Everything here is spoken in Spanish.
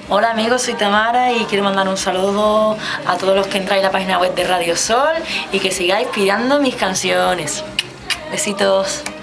Hola amigos, soy Tamara y quiero mandar un saludo a todos los que entráis a la página web de Radio Sol y que sigáis pidiendo mis canciones. Besitos.